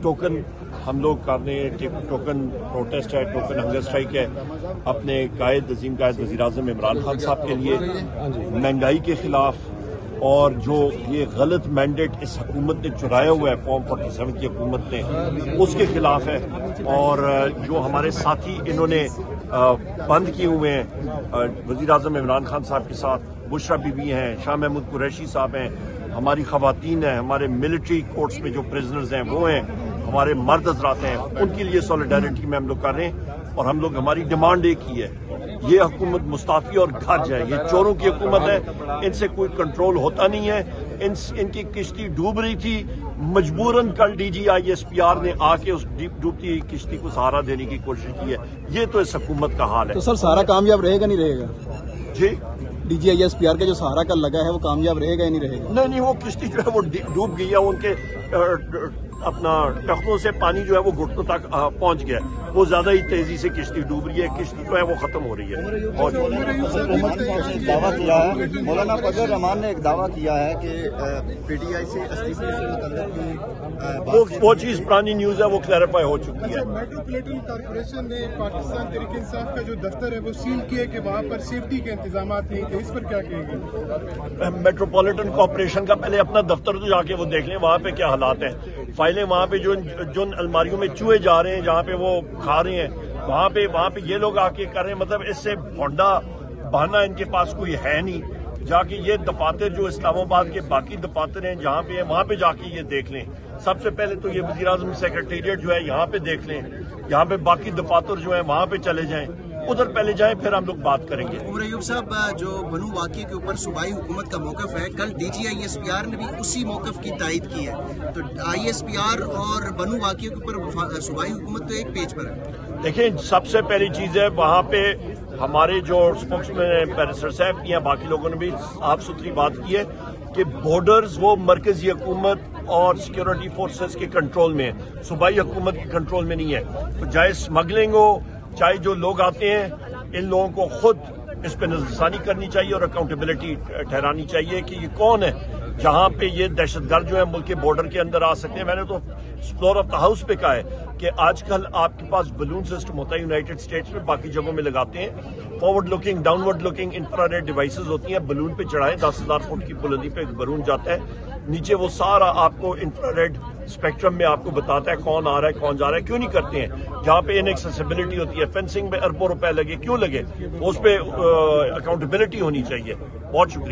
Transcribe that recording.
Token ہم لوگ کر رہے ہیں، ٹوکن پروٹیسٹ ہے، ٹوکن ہنگر اسٹرائک ہے اپنے عظیم قائد وزیر اعظم عمران خان صاحب کے لیے، مہنگائی کے خلاف، اور جو یہ غلط مینڈیٹ اس حکومت نے چرایا ہوا ہے فارم 47 کی حکومت نے، اس کے خلاف ہے۔ اور جو ہمارے ساتھی انہوں نے بند کیے ہوئے ہیں وزیر اعظم عمران خان صاحب کے ساتھ، بشرا بی بی ہیں، شاہ محمود قریشی صاحب ہیں، ہماری خواتین ہیں، ہمارے ملٹری کورٹس میں جو پرزنرز ہیں وہ ہیں، ہمارے مرد حضرات ہیں، ان کے لیے سولیڈیرٹی میں ہم لوگ کر رہے ہیں۔ اور ہم لوگ ہماری ڈیمانڈ ایک ہی ہے، یہ حکومت مستعفی اور گھر جائے، یہ چوروں کی حکومت ہے، ان سے کوئی کنٹرول ہوتا نہیں ہے۔ ان کی کشتی ڈوب رہی تھی، مجبوراً کل D G I S P R نے آ کے اس ڈوبتی ہوئی کشتی کو سہارا دینے کی کوشش کی ہے۔ یہ تو اس حکومت کا حال ہے۔ تو سر سہارا کامیاب رہے گا نہیں رہے گا؟ جی D G I S P R کا جو سہارا کل لگا ہے وہ کامیاب رہے گا یا نہیں رہے گا؟ نہیں، وہ کشتی جو ہے وہ ڈوب گئی ہے، ان کے اپنا ٹخنوں سے پانی جو ہے وہ گھٹنوں تک پہنچ گیا ہے، وہ زیادہ ہی تیزی سے کشتی ڈوب رہی ہے، کشتی جو ہے وہ ختم ہو رہی ہے۔ دعویٰ کیا ہے مولانا فضل الرحمان نے، ایک دعویٰ کیا ہے کہ پی ٹی آئی سے استعفے سے متعلق وہ چیز پرانی نیوز ہے، وہ کلیریفائی ہو چکی ہے۔ میٹروپولیٹن کارپوریشن نے پاکستان تحریک انصاف کا جو دفتر ہے وہ سیل کیا کہ وہاں پر سیفٹی کے انتظامات نہیں تھے، اس پر کیا کہیں گے؟ میٹروپولیٹن کارپوریشن کا پہلے اپنا دفتر تو جا کے وہ دیکھ لیں وہاں پہ کیا حالات ہیں، فائلیں وہاں پہ جو الماریوں میں چوہے جا رہے ہیں، جہاں پہ وہ کھا رہے ہیں، وہاں پہ یہ لوگ آ کے کر رہے ہیں، مطلب اس سے بھونڈا بہانا ان کے پاس کوئی ہے نہیں۔ جا کے یہ دفاتر جو اسلام آباد کے باقی دفاتر ہیں جہاں پہ ہیں، وہاں پہ جا کے یہ دیکھ لیں۔ سب سے پہلے تو یہ وزیر اعظم سیکرٹریٹ جو ہے یہاں پہ دیکھ لیں، یہاں پہ باقی دفاتر جو ہیں وہاں پہ چلے جائیں، ادھر پہلے جائیں، پھر ہم لوگ بات کریں گے۔ عمر ایوب صاحب، جو بنو واقعے کے اوپر صوبائی حکومت کا موقف ہے، کل D G I S P R نے بھی اسی موقف کی تائید کی ہے، تو آئی ایس پی آر اور بنو واقعے کے اوپر صوبائی حکومت تو ایک پیج پر ہے۔ دیکھیں، سب سے پہلی چیز ہے وہاں پہ ہمارے جو اسپوکس مین بیرسٹر صاحب یا باقی لوگوں نے بھی صاف ستھری بات کی ہے کہ بارڈرز وہ مرکزی حکومت اور سیکیورٹی فورسز کے کنٹرول میں ہے، صوبائی حکومت کے کنٹرول میں نہیں ہے۔ تو چاہے اسمگلنگ ہو، چاہے جو لوگ آتے ہیں، ان لوگوں کو خود اس پہ نظرثانی کرنی چاہیے اور اکاؤنٹیبلٹی ٹھہرانی چاہیے کہ یہ کون ہے جہاں پہ یہ دہشت گرد جو ہے ملک کے بارڈر کے اندر آ سکتے ہیں۔ میں نے تو فلور آف دا ہاؤس پہ کہا ہے کہ آج کل آپ کے پاس بلون سسٹم ہوتا ہے یونائٹڈ اسٹیٹس میں، باقی جگہوں میں لگاتے ہیں، forward looking, downward looking infrared devices ہوتی ہیں، بلون پہ چڑھائیں، 10,000 فٹ کی بلندی پہ بلون جاتا ہے، نیچے وہ سارا آپ کو انفراریڈ اسپیکٹرم میں آپ کو بتاتا ہے کون آ رہا ہے کون جا رہا ہے۔ کیوں نہیں کرتے ہیں؟ جہاں پہ ان ایکسیسیبلٹی ہوتی ہے، فینسنگ میں اربوں روپے لگے، کیوں لگے؟ اس پہ اکاؤنٹیبلٹی ہونی چاہیے۔ بہت شکریہ۔